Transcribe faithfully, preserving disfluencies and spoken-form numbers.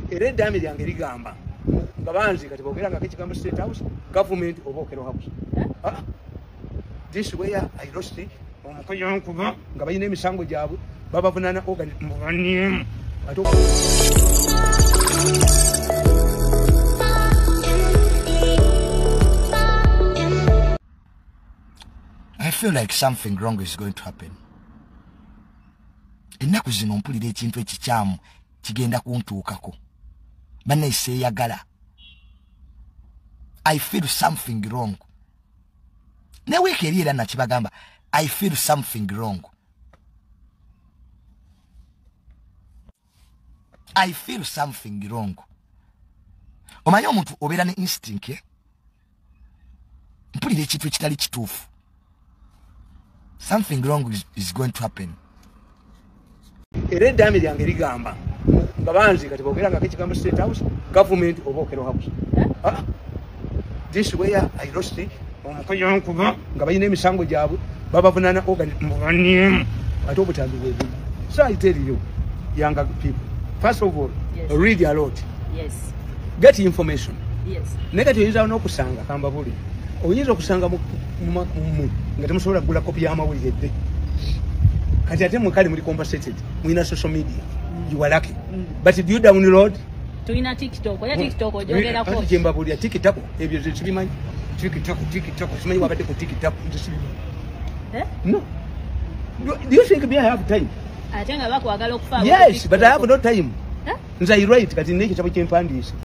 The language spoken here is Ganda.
Era damage yange ligamba ngabanzi kati bogera nga kikigambo State House government oba Okero House. Ah, this way I lost it. Omukoyo nkuba nga bayina emisango gyabwe babavunana organization. I feel like something wrong is going to happen. Ennaku zino mpulira ekintu ekikyamu kigenda kuntuukako. Banayise yagala. I feel something wrong. Ne week eri era nakibagamba. I feel something wrong. I feel something wrong. Omanyi omuntu obeera ne instinct eh? Mpulira ekintu ekitali kituufu. Something wrong is, is going to happen. Era damage yange ligamba ngabanzi kati bogera nga kikigambo State House government oba Okero House. Ah, this way I lost it. Omukoyo nkuba nga bayina emisango gyabwe babavunana organization. Ate obutambi bwebi. So I tell you, younger people, first of all, yes. Read a lot. Yes. Get information. Yes. Negative oyinza n'okusanga kamba buli. Oyinza okusanga mu nga temusobola kugula kopi y'amawulire edde. Kati ate mukali muri compensated. Mwina social media. Mm. You are lucky. Mm. But do you download? Tuina TikTok. Oya TikTok ojogera ko. Kati jemba buli TikTok ebyo zibimanyi. TikTok TikTok simanyi wabadde ku TikTok nzisibimanyi. Eh? No. Do, do you think me I have time? Ate nga bakwagala okufa. Yes, but I have no time. Huh? Nza I write kati neki kyabo kyempandiisa.